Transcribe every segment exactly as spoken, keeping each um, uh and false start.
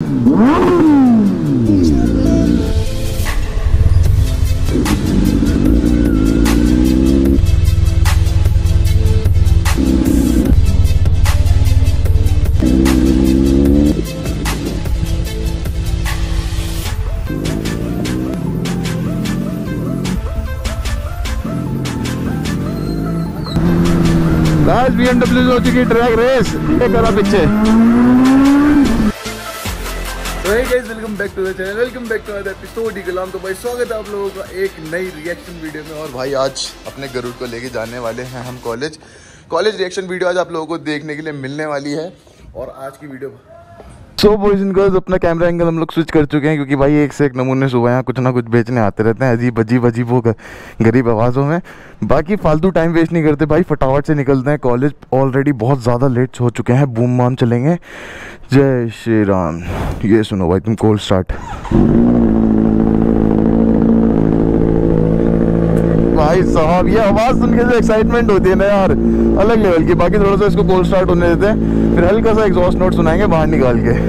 BMW हो चुकी track race, ये करा पीछे। तो hey guys, welcome back to the channel, welcome back to another episode. गुलाम तो भाई स्वागत है आप लोगों का एक नई रिएक्शन वीडियो में। और भाई आज अपने गरुड़ को लेके जाने वाले हैं हम कॉलेज। कॉलेज रिएक्शन वीडियो आज आप लोगों को देखने के लिए मिलने वाली है। और आज की video so boys and girls, अपना कैमरा एंगल हम लोग स्विच कर चुके हैं क्योंकि भाई एक से एक नमूने सुबह यहाँ कुछ ना कुछ बेचने आते रहते हैं अजीब अजीब अजीब वो गरीब आवाज़ों में। बाकी फालतू टाइम वेस्ट नहीं करते भाई, फटाफट से निकलते हैं कॉलेज। ऑलरेडी बहुत ज़्यादा लेट हो चुके हैं, बूम बाम चलेंगे। जय श्री राम। ये सुनो भाई, तुम कोल्ड स्टार्ट। भाई साहब, ये आवाज़ सुन के जो एक्साइटमेंट होती है ना यार, अलग लेवल की। बाकी थोड़ा सा इसको कोल्ड स्टार्ट होने देते हैं, फिर हल्का सा एग्जॉस्ट नोट सुनाएंगे बाहर निकाल के।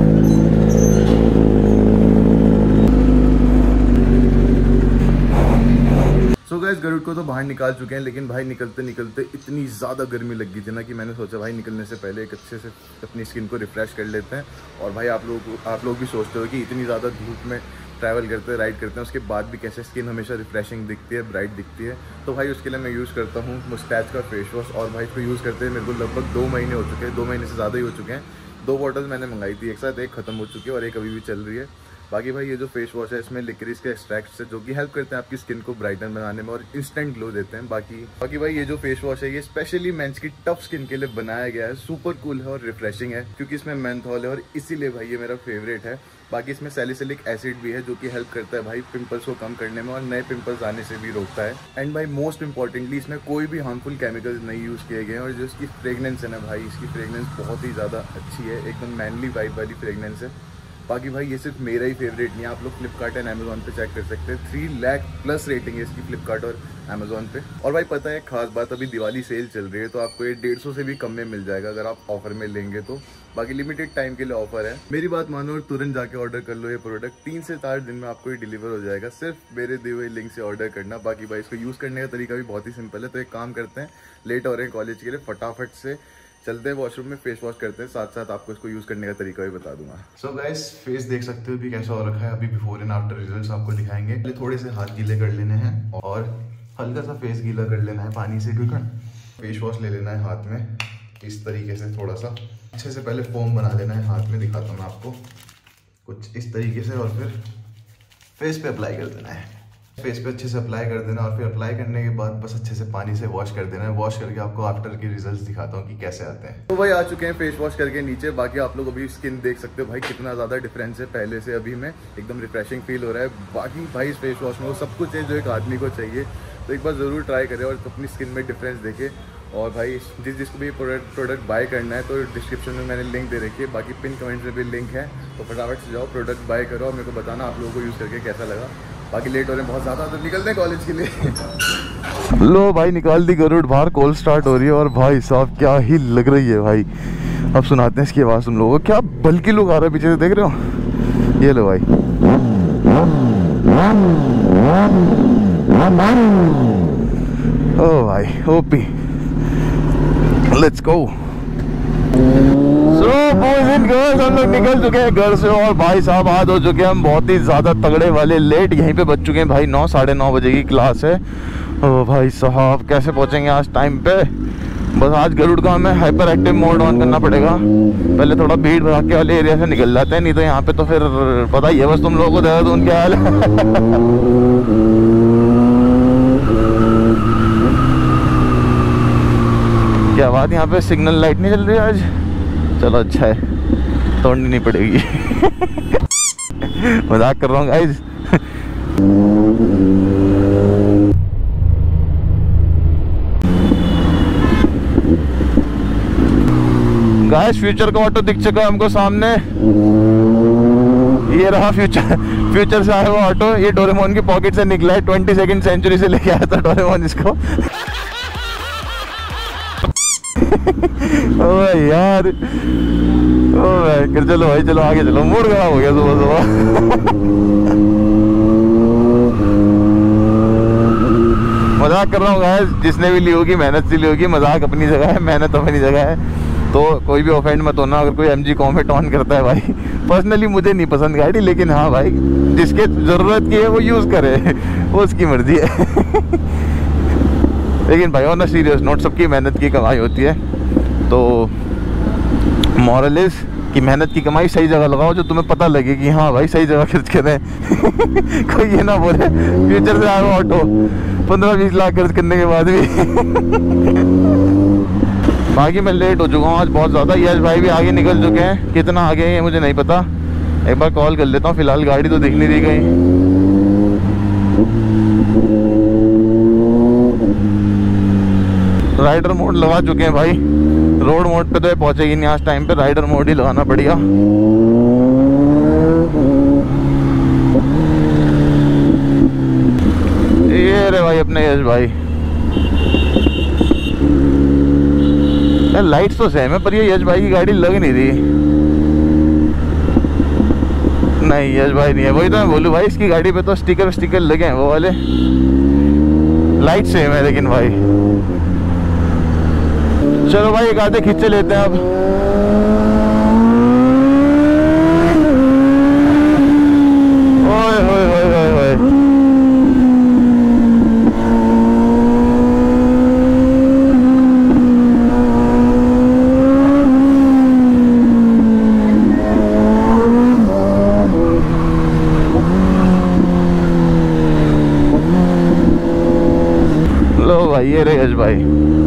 सो गाइस, गरुड़ को तो बाहर निकाल चुके हैं, लेकिन भाई निकलते निकलते इतनी ज़्यादा गर्मी लग गई थी ना कि मैंने सोचा भाई निकलने से पहले एक अच्छे से अपनी स्किन को रिफ्रेश कर लेते हैं। और भाई आप लोग आप लोग भी सोचते हो कि इतनी ज़्यादा धूप में ट्रैवल करते हैं, राइड करते हैं, उसके बाद भी कैसे स्किन हमेशा रिफ्रेशिंग दिखती है, ब्राइट दिखती है। तो भाई उसके लिए मैं यूज़ करता हूँ मुस्टैच का फेस वॉश। और भाई इसको यूज़ करते हैं मेरे को लगभग दो महीने हो चुके हैं, दो महीने से ज़्यादा ही हो चुके हैं। दो बॉटल मैंने मंगाई थी एक साथ, एक ख़त्म हो चुकी है और एक अभी भी चल रही है। बाकी भाई ये जो फेस वॉश है, इसमें लिक्रिस के एक्सट्रैक्ट्स है जो कि हेल्प करते हैं आपकी स्किन को ब्राइटन बनाने में और इंस्टेंट ग्लो देते हैं। बाकी बाकी भाई ये जो फेस वॉश है, ये स्पेशली मेंस की टफ स्किन के लिए बनाया गया है। सुपर कूल है और रिफ्रेशिंग है क्योंकि इसमें मेंथॉल है और इसीलिए भाई ये मेरा फेवरेट है। बाकी इसमें सैलिसिलिक एसिड भी है जो कि हेल्प करता है भाई पिंपल्स को कम करने में और नए पिंपल्स आने से भी रोकता है। एंड भाई मोस्ट इंपॉर्टेंटली इसमें कोई भी हार्मफुल केमिकल्स नहीं यूज़ किए गए हैं। और जो इसकी फ्रेगनेंस है ना भाई, इसकी फ्रेगनेंस बहुत ही ज़्यादा अच्छी है, एकदम मैनली वाइब वाली फ्रेगनेंस है। बाकी भाई ये सिर्फ मेरा ही फेवरेट नहीं है, आप लोग फ्लिपकार्ट एंड अमेजोन पे चेक कर सकते हैं। थ्री लाख प्लस रेटिंग है इसकी फ्लिपकार्ट और अमेजोन पे। और भाई पता है खास बात, अभी दिवाली सेल चल रही है तो आपको ये डेढ़ सौ से भी कम में मिल जाएगा अगर आप ऑफर में लेंगे तो। बाकी लिमिटेड टाइम के लिए ऑफर है, मेरी बात मानो और तुरंत जाके ऑर्डर कर लो ये प्रोडक्ट। तीन से चार दिन में आपको ये डिलीवर हो जाएगा, सिर्फ मेरे दिए हुए लिंक से ऑर्डर करना। बाकी भाई इसको यूज़ करने का तरीका भी बहुत ही सिंपल है। तो एक काम करते हैं, लेट हो रहे हैं कॉलेज के लिए, फटाफट से चलते हैं वॉशरूम में, फेस वॉश करते हैं, साथ साथ आपको इसको यूज करने का तरीका भी बता दूंगा। सो गाइस, फेस देख सकते हो भी कैसा हो रखा है। अभी बिफोर एंड आफ्टर रिजल्ट्स आपको दिखाएंगे। पहले थोड़े से हाथ गीले कर लेने हैं और हल्का सा फेस गीला कर लेना है पानी से, ठीक है। फेस वॉश ले लेना है हाथ में इस तरीके से, थोड़ा सा अच्छे से पहले फोम बना लेना है हाथ में। दिखाता हूँ मैं आपको कुछ इस तरीके से, और फिर फेस पे अप्लाई कर देना है। फेस पे अच्छे से अप्लाई कर देना और फिर अप्लाई करने के बाद बस अच्छे से पानी से वॉश कर देना है। वॉश करके आपको आफ्टर के रिजल्ट्स दिखाता हूँ कि कैसे आते हैं। तो भाई आ चुके हैं फेस वॉश करके नीचे। बाकी आप लोग अभी स्किन देख सकते हो भाई कितना ज़्यादा डिफरेंस है पहले से अभी में, एकदम रिफ्रेशिंग फील हो रहा है। बाकी भाई इस फेस वॉश में वो सब कुछ है जो एक आदमी को चाहिए, तो एक बार ज़रूर ट्राई करें और अपनी स्किन में डिफरेंस देखें। और भाई जिस जिसको भी प्रोडक्ट प्रोडक्ट बाय करना है तो डिस्क्रिप्शन में मैंने लिंक दे रखी है, बाकी पिन कमेंट में भी लिंक है, तो फटाफट से जाओ प्रोडक्ट बाय करो और मेरे को बताना आप लोगों को यूज़ करके कैसा लगा। बाकी लेट हो रहे हैं बहुत ज़्यादा, तो निकलते हैं कॉलेज के लिए। लो भाई, निकाल दी गरुड़ बाहर, कॉल स्टार्ट हो रही है और भाई साहब क्या ही लग रही है भाई। अब सुनाते हैं इसकी आवाज़ तुम लोगों को। क्या बल्कि लोग आ रहे हैं पीछे से, देख रहे हो? ये लो भाई, ओ भाई OP, let's go. So boys and girls, हम लोग निकल चुके हैं घर से और भाई साहब आज हो चुके हैं हम बहुत ही ज़्यादा तगड़े वाले लेट। यहीं पे बज चुके हैं भाई नौ, साढ़े नौ बजे की क्लास है। ओ भाई साहब कैसे पहुंचेंगे आज टाइम पे। बस आज गरुड़ का हमें हाइपर एक्टिव मोड ऑन करना पड़ेगा। पहले थोड़ा भीड़ भड़ाके वाले एरिया से निकल जाते हैं, नहीं तो यहाँ पे तो फिर पता ही है बस तुम लोगों को, देहरादून क्या हाल है। क्या बात, यहाँ पे सिग्नल लाइट नहीं चल रही आज? चलो अच्छा है, तोड़नी नहीं पड़ेगी। मजाक कर रहा हूँ गाइज। गाइस फ्यूचर का ऑटो दिख चुका है हमको सामने, ये रहा फ्यूचर फ्यूचर से आया हुआ ऑटो। ये डोरेमोन की पॉकेट से निकला है, ट्वेंटी सेकेंड सेंचुरी से लेके आया था डोरेमोन इसको। ओ यार, ओ भाई चलो भाई चलो आगे चलो, मूड खराब हो गया सुबह सुबह। मजाक कर रहा हूँ गाइस, जिसने भी ली होगी मेहनत से ली होगी, मजाक अपनी जगह है, मेहनत अपनी जगह है, तो कोई भी ऑफेंड मत होना अगर कोई एमजी कॉमेट ऑन करता है भाई। पर्सनली मुझे नहीं पसंद गाड़ी, लेकिन हाँ भाई जिसके ज़रूरत की है वो यूज़ करे, वो उसकी मर्जी है। लेकिन भाई ऑन अ सीरियस नोट, सबकी मेहनत की कमाई होती है, तो मॉरल इज कि मेहनत की कमाई सही जगह लगाओ, जो तुम्हें पता लगे कि हाँ भाई सही जगह खर्च करें। कोई ये ना बोले फ्यूचर से आया ऑटो पंद्रह बीस लाख खर्च करने के बाद भी। बाकी मैं लेट हो चुका हूँ आज बहुत ज़्यादा। यश भाई भी आगे निकल चुके हैं, कितना आगे हैं मुझे नहीं पता, एक बार कॉल कर लेता हूँ। फिलहाल गाड़ी तो दिख नहीं रही कहीं। राइडर मोड लगा चुके हैं भाई, रोड मोड पे तो ये पहुंचेगी नहीं आज टाइम पे, राइडर मोड ही लगाना पड़ेगा। ये रे भाई अपने यश भाई, लाइट्स तो सेम है पर ये यश भाई की गाड़ी लग नहीं रही। नहीं यश भाई नहीं है, वही तो मैं बोलूँ भाई, इसकी गाड़ी पे तो स्टिकर स्टिकर लगे हैं वो वाले, लाइट सेम है लेकिन भाई। चलो भाई एक आधे खींचे लेते हैं अब। ओए ओए ओए ओए ओए, लो भाई ये रे यश भाई।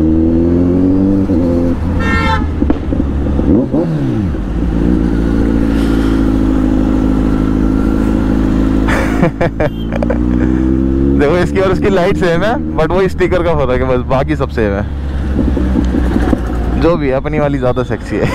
देखो इसकी और उसकी लाइट सेम है, बट वो स्टिकर का फर्क है बस, बाकी सब सेम है। जो भी है अपनी वाली ज्यादा सेक्सी है।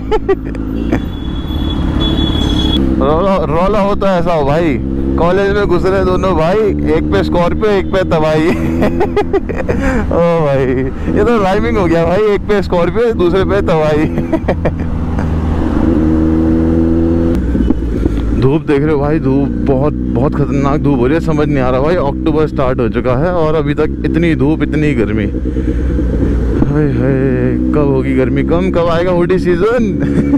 रोला रोला हो तो ऐसा हो भाई, कॉलेज में घुस रहे दोनों भाई, एक पे स्कॉर्पियो एक पे तबाही। ओ भाई ये तो राइमिंग हो गया भाई, एक पे स्कॉर्पियो दूसरे पे तबाही। धूप देख रहे हो भाई, धूप बहुत बहुत खतरनाक धूप हो रही है, समझ नहीं आ रहा भाई। अक्टूबर स्टार्ट हो चुका है और अभी तक इतनी धूप इतनी गर्मी। हाय हाय कब होगी गर्मी कम, कब आएगा हुडी सीजन।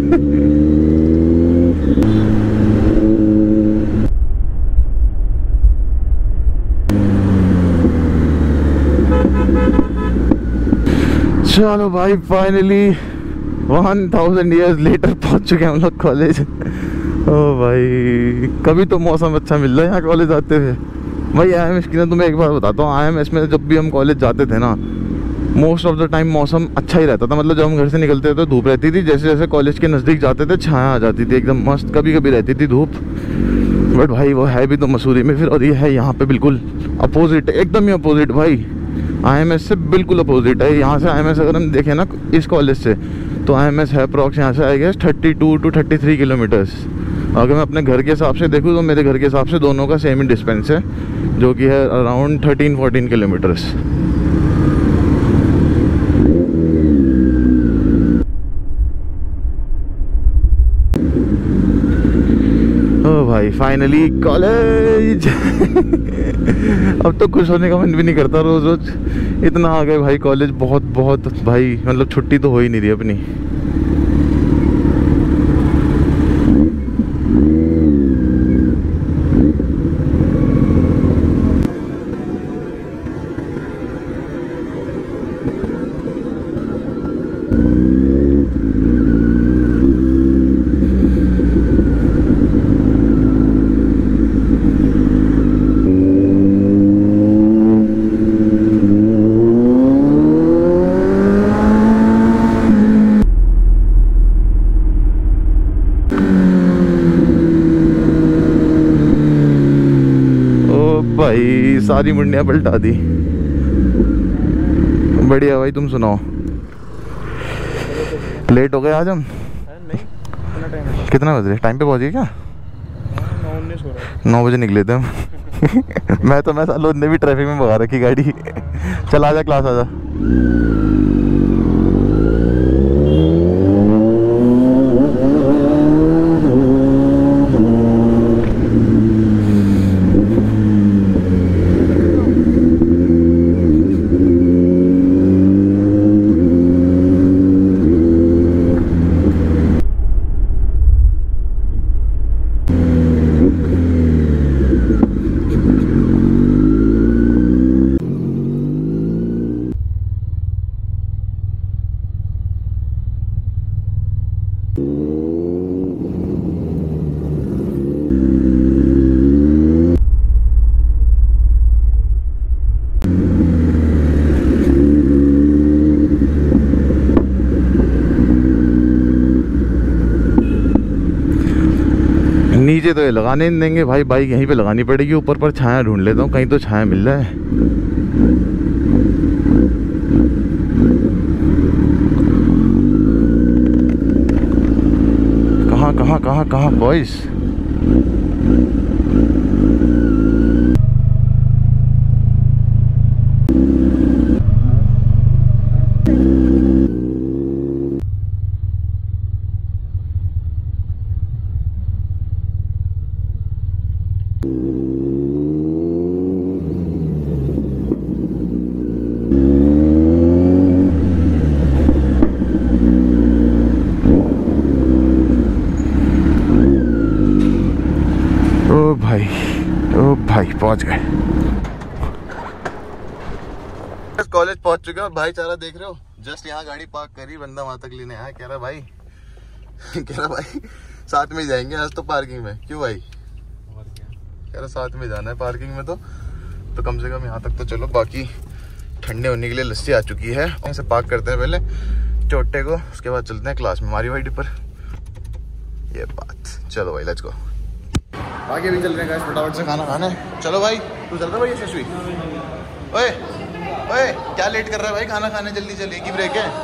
चलो भाई finally one thousand years later पहुंच चुके हैं हम लोग कॉलेज। ओ भाई कभी तो मौसम अच्छा मिल रहा है यहाँ कॉलेज आते हुए भाई। आई एम एस की ना तुम्हें एक बार बताता हूँ, आई एम एस में जब भी हम कॉलेज जाते थे ना, मोस्ट ऑफ द टाइम मौसम अच्छा ही रहता था। मतलब जब हम घर से निकलते थे तो धूप रहती थी, जैसे जैसे कॉलेज के नज़दीक जाते थे छाया आ जाती थी एकदम मस्त, कभी कभी रहती थी धूप। बट भाई वो है भी तो मसूरी में फिर, और ये है यहाँ पे बिल्कुल अपोजिट, एकदम ही अपोजिट भाई। आई एम एस से बिल्कुल अपोजिट है। यहाँ से आई एम एस अगर हम देखें ना इस कॉलेज से, तो आई एम एस है अप्रॉक्स यहाँ से I guess thirty two two thirty three kilometres. अगर मैं अपने घर के हिसाब से देखूँ तो मेरे घर के हिसाब से दोनों का सेम ही डिस्टेंस है, जो कि है अराउंड थर्टीन फोर्टीन किलोमीटर्स। ओ भाई फाइनली कॉलेज। अब तो खुश होने का मन भी नहीं करता, रोज रोज इतना आ गए भाई कॉलेज, बहुत बहुत भाई, मतलब छुट्टी तो हो ही नहीं रही अपनी। भाई सारी मुंडियाँ पलटा दी। बढ़िया भाई, तुम सुनाओ। लेट हो गए आज हम? नहीं, कितना बज रहे? टाइम पे पहुंच गए क्या? नौ उन्नीस हो रहा है। नौ बजे निकले थे हम। मैं तो मैं सालों ने भी ट्रैफिक में भगा रखी गाड़ी। चल आजा क्लास आजा। नीचे तो ये लगाने नहीं देंगे भाई, बाइक यहीं पे लगानी पड़ेगी। ऊपर पर छाया ढूंढ लेता हूँ, कहीं तो छाया मिल रहा है। कहाँ कहाँ कहाँ कहाँ बॉयज? ओ भाई, ओ भाई पहुंच गए, कॉलेज पहुंच चुके हैं। और भाईचारा देख रहे हो, जस्ट यहाँ गाड़ी पार्क करी, बंदा वहां तक लेने आया। कह रहा भाई कह रहा भाई साथ में जाएंगे आज तो पार्किंग में। क्यों भाई? और क्या कह रहा, साथ में जाना है पार्किंग में। तो तो कम से कम यहाँ तक तो चलो। बाकी ठंडे होने के लिए लस्सी आ चुकी है, ऐसे पार्क करते हैं पहले चोटे को, उसके बाद चलते हैं क्लास में हमारी वाइडी पर। ये बात, चलो भाई लेट्स गो। आगे भी चल रहे हैं, फटाफट से खाना खाना है। चलो भाई, तू चल रहा भाई यशस्वी? ओए ओए, क्या लेट कर रहा है भाई? खाना खाने जल्दी चल, एक ही ब्रेक है।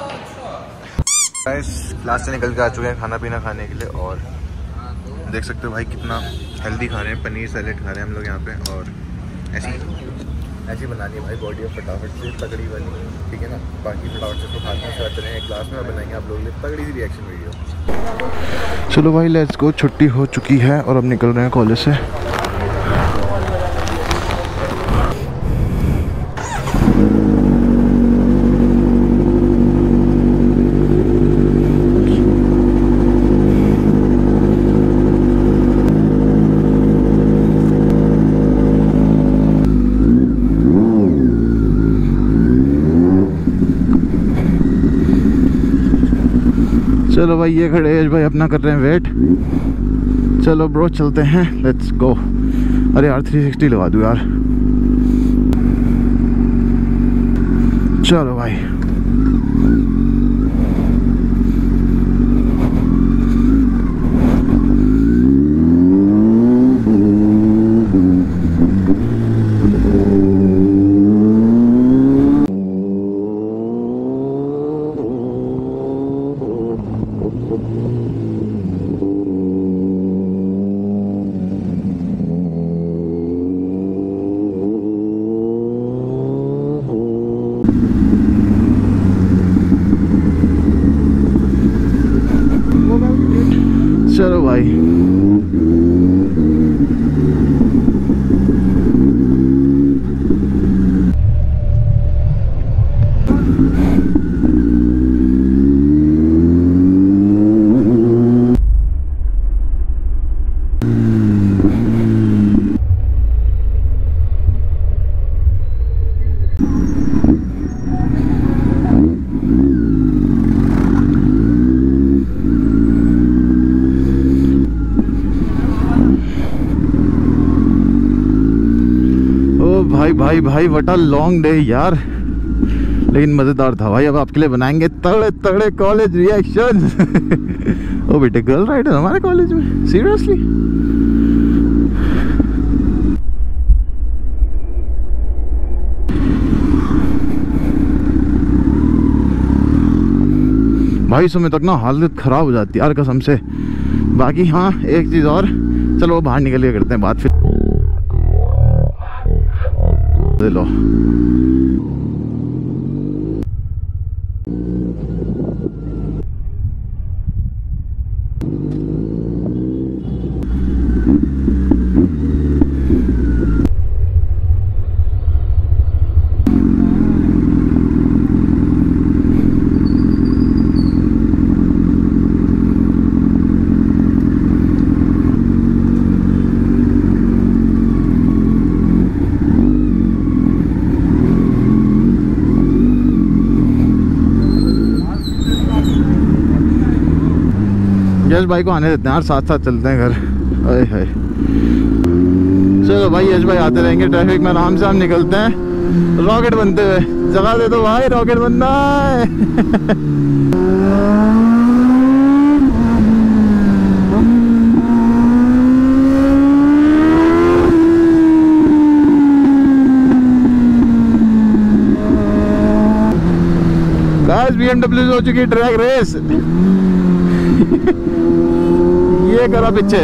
क्लास से निकल के आ चुके हैं खाना पीना खाने के लिए, और देख सकते हो भाई कितना हेल्दी खा रहे हैं। पनीर सैलेड खा रहे हैं हम लोग यहाँ पे, और ऐसी ऐसी बनानी है भाई बॉडी और फटाफट से तगड़ी वाली, ठीक है ना। बाकी फटाफट से तो खाते हैं, साथ चले हैं क्लास में और बनाएंगे आप लोगों के लिए तगड़ी सी रिएक्शन वीडियो। चलो भाई लेट्स गो, छुट्टी हो चुकी है और अब निकल रहे हैं कॉलेज से। चलो भाई, ये खड़े यश भाई अपना कर रहे हैं वेट। चलो ब्रो चलते हैं, लेट्स गो। अरे यार थ्री सिक्सटी लगा दूँ यार। चलो भाई, चलो भाई भाई भाई भाई व्हाट अ लॉन्ग डे यार, लेकिन मजेदार था भाई। अब आपके लिए बनाएंगे तगड़े तगड़े कॉलेज रिएक्शन। ओ बेटे, गर्ल राइडर हमारे कॉलेज में, सीरियसली? भाई सुबह तक ना हालत खराब हो जाती है यार कसम से। बाकी हाँ एक चीज और, चलो बाहर निकल के करते हैं बात फिर। लो यश भाई को आने देते हैं यार, साथ साथ चलते हैं घर। अरे है, चलो भाई यश भाई आते रहेंगे ट्रैफिक में, आराम से हम निकलते हैं रॉकेट बनते हुए। जगह दे दो भाई, रॉकेट बनना है। बीएमडब्ल्यू हो चुकी है ड्रैग रेस। ये करा पीछे।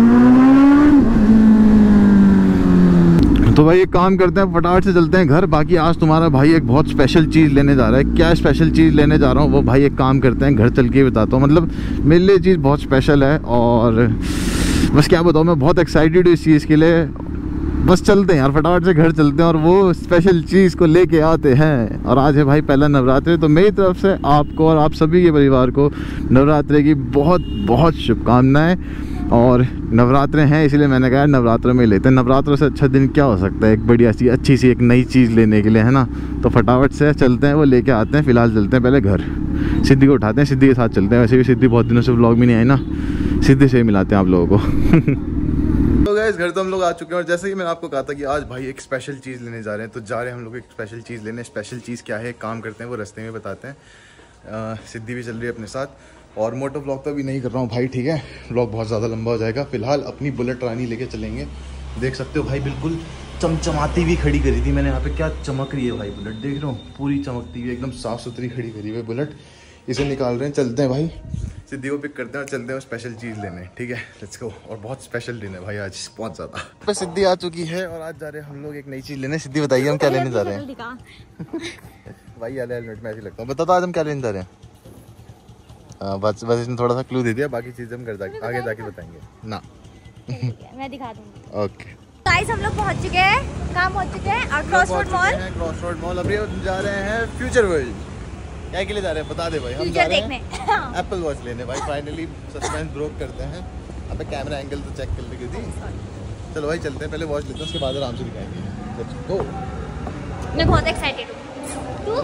तो भाई एक काम करते हैं, फटाफट से चलते हैं घर। बाकी आज तुम्हारा भाई एक बहुत स्पेशल चीज़ लेने जा रहा है। क्या स्पेशल चीज़ लेने जा रहा हूँ वो भाई एक काम करते हैं, घर चल के बताता हूँ। मतलब मेरे लिए चीज़ बहुत स्पेशल है और बस क्या बताऊँ, मैं बहुत एक्साइटेड हूँ इस चीज़ के लिए। बस चलते हैं यार, फटाफट से घर चलते हैं और वो स्पेशल चीज़ को लेके आते हैं। और आज है भाई पहला नवरात्रि, तो मेरी तरफ से आपको और आप सभी के परिवार को नवरात्रि की बहुत बहुत शुभकामनाएं। और नवरात्रे हैं इसलिए मैंने कहा नवरात्रों में लेते हैं। नवरात्रों से अच्छा दिन क्या हो सकता है एक बढ़िया सी अच्छी सी एक नई चीज़ लेने के लिए, है ना। तो फटाफट से चलते हैं, वो लेके आते हैं। फिलहाल चलते हैं पहले घर, सिद्धि को उठाते हैं, सिद्धि के साथ चलते हैं। वैसे भी सिद्धि बहुत दिनों से व्लॉग में नहीं आई ना, सिद्धि से ही मिलाते हैं आप लोगों को। तो गाइस घर तो हम लोग आ चुके हैं और जैसे कि मैंने आपको कहा था कि आज भाई एक स्पेशल चीज़ लेने जा रहे हैं, तो जा रहे हैं हम लोग एक स्पेशल चीज़ लेने। स्पेशल चीज़ क्या है, एक काम करते हैं वो रास्ते में बताते हैं। आ, सिद्धि भी चल रही है अपने साथ और मोटो व्लॉग तो अभी नहीं कर रहा हूँ भाई, ठीक है, व्लॉग बहुत ज़्यादा लंबा हो जाएगा। फिलहाल अपनी बुलेट रानी लेके चलेंगे। देख सकते हो भाई बिल्कुल चमचमाती हुई खड़ी करी थी मैंने यहाँ पे, क्या चमक रही है भाई बुलेट, देख रहे हो पूरी चमकती हुई एकदम साफ़ सुथरी खड़ी करी हुई बुलेट। इसे निकाल रहे हैं, चलते हैं भाई, सिद्धि को पिक करते हैं और चलते हैं स्पेशल चीज़ लेने, ठीक है, लेट्स गो। और बहुत स्पेशल दिन है भाई आज, बहुत ज़्यादा। पे सिद्धि आ चुकी है और आज जा रहे हैं हम लोग एक नई चीज़ लेने। सिद्धि बताइए हम क्या लेने जा रहे हैं। भाई यार हेलमेट में ऐसे लगता हूँ, बता दो आज हम क्या लेने जा रहे हैं। आ, बस बस इसने थोड़ा सा क्लू दे दिया, बाकी चीज़ें हम घर जाके आगे जाके बताएंगे ना। मैं दिखा दूंगी। ओके गाइस हम लोग पहुंच चुके हैं, काम हो चुके हैं और Crossroad Mall Cross Road Mall अभी जा रहे हैं फ्यूचर वर्ल्ड। क्या के लिए जा रहे हैं बता दे भाई। हम जा रहे हैं एप्पल वॉच लेने भाई, फाइनली सस्पेंस ब्रोक करते हैं। अबे कैमरा एंगल तो चेक कर ली थी। चलो भाई चलते हैं, पहले वॉच लेते हैं उसके बाद आराम से दिखाएंगे। Let's go. मैं बहुत एक्साइटेड हूँ। तू?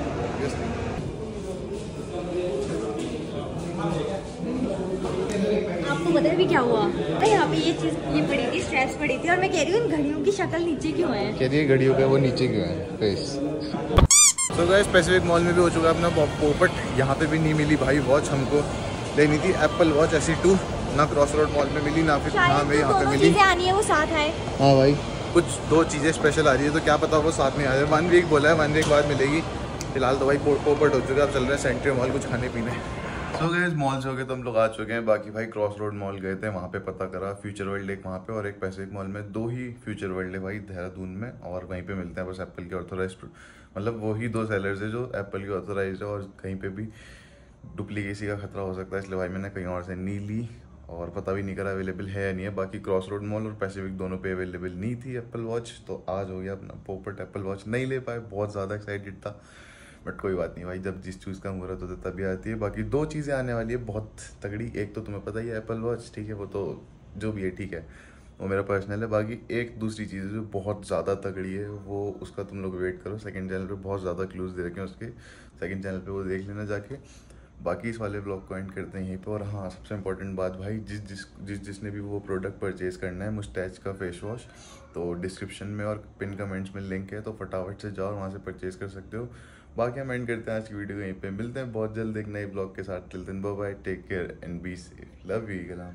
आपको पता है भी क्या हुआ? अरे यहाँ पे ये चीज ये पड़ी थी, स्ट्रैप्स पड़ी थी और मैं कह रही हूँ इन घड़ियों की शक्ल नीचे क्यों है? कह रही है घड़ियों का वो नीचे क्यों है फेस। तो गाइस पैसिफिक मॉल में भी हो चुका है अपना पोपट, यहाँ पे भी नहीं मिली भाई वॉच। हमको लेनी थी Apple Watch S E two, ना क्रॉस रोड मॉल में मिली ना फिर यहाँ पे यहाँ पे मिली। आनी है वो साथ है। हाँ भाई कुछ दो चीज़ें स्पेशल आ रही है तो क्या पता वो साथ में आ जाए। वन वीक बोला है, वन वीक बाद मिलेगी। फिलहाल तो भाई पोपट हो चुका है, अब चल रहे हैं सेंट्री मॉल कुछ खाने पीने। सो गाइस मॉल से हो गए तो हम लोग आ चुके हैं। बाकी भाई क्रॉस रोड मॉल गए थे, वहाँ पे पता करा फ्यूचर वर्ल्ड एक वहाँ पे और एक पैसिफिक मॉल में, दो ही फ्यूचर वर्ल्ड है भाई देहरादून में और वहीं पे मिलते हैं बस एप्पल के ऑथोराइज, मतलब वही दो सेलर्स है जो एप्पल की ऑथोराइज है और कहीं पे भी डुप्लीकेसी का खतरा हो सकता है, इसलिए भाई मैंने कहीं और से नहीं ली और पता भी नहीं करा अवेलेबल है या नहीं है। बाकी क्रॉस रोड मॉल और पैसिफिक दोनों पे अवेलेबल नहीं थी एप्पल वॉच, तो आज हो गया अपना पोपट एप्पल वॉच। नहीं ले पाए, बहुत ज़्यादा एक्साइटेड था बट कोई बात नहीं भाई, जब जिस चीज़ का मुहूर्त होता है तभी आती है। बाकी दो चीज़ें आने वाली है बहुत तगड़ी, एक तो तुम्हें पता ही है एप्पल वॉच, ठीक है, वो तो जो भी है ठीक है, वो मेरा पर्सनल है। बाकी एक दूसरी चीज़ है जो बहुत ज़्यादा तगड़ी है, वो उसका तुम लोग वेट करो। सेकंड चैनल पे बहुत ज़्यादा क्लूज दे रखे हैं उसके, सेकंड चैनल पे वो देख लेना जाके। बाकी इस वाले ब्लॉग को एंड करते हैं यहीं पे। और हाँ सबसे इंपॉर्टेंट बात भाई, जिस जिस जिस जिसने भी वो प्रोडक्ट परचेज़ करना है मुस्टैच का फेस वॉश, तो डिस्क्रिप्शन में और पिन कमेंट्स में लिंक है, तो फटाफट से जाओ और वहाँ से परचेज़ कर सकते हो। बाकी हम एंड करते हैं आज की वीडियो को यहीं पे, मिलते हैं बहुत जल्द एक नए ब्लॉग के साथ। Till then bye bye, take care and be safe, love you, Kalam.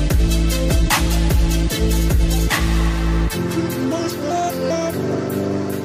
Most love, love.